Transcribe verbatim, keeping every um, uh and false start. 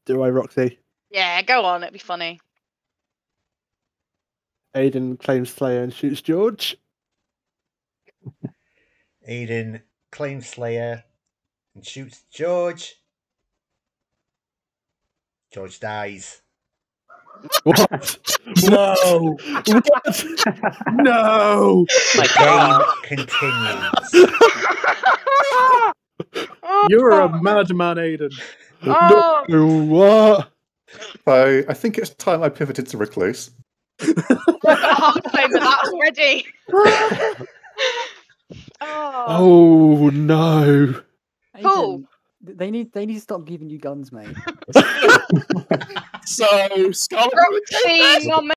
Do I, Roxy? Yeah, go on. It'd be funny. Aidan claims Slayer and shoots George. Aidan claims Slayer and shoots George. George dies. What? No! What? No! The game continues. You're a madman, Aidan. Oh. No, what? So I think it's time I pivoted to Recluse. Oh, over that already. oh. Oh no! Cool. Aidan, they need they need to stop giving you guns, mate. So, Scarlet Roxy,